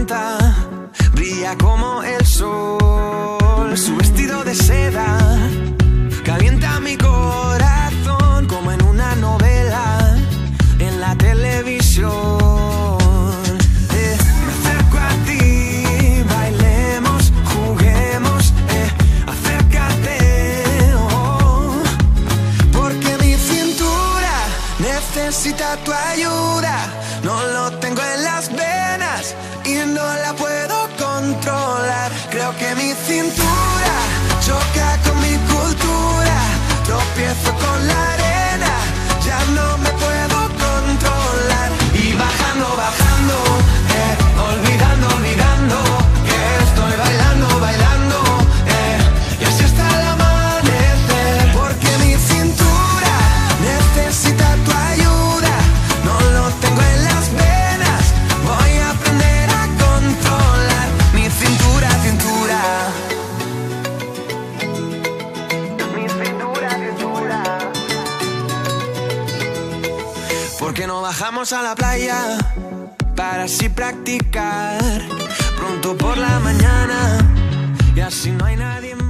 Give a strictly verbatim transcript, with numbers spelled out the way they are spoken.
levanta, brilla como el sol. Su vestido de seda calienta mi corazón como en una novela en la televisión. Eh, me acerco a ti, bailemos, juguemos, eh, acércate, oh, porque mi cintura necesita tu ayuda. No lo tengo en las venas y no la puedo controlar. Creo que mi cintura choca con mi cultura. Tropiezo con la arena, ya no me puedo controlar. Y bajando, bajando, eh, olvidando, olvidando que estoy bailando, bailando, eh, y así hasta el amanecer. Porque mi cintura necesita tu ayuda. No lo tengo en las venas, voy a aprender a controlar mi cintura, cintura. Mi cintura, cintura. Porque no bajamos a la playa para así practicar pronto por la mañana y así no hay nadie más.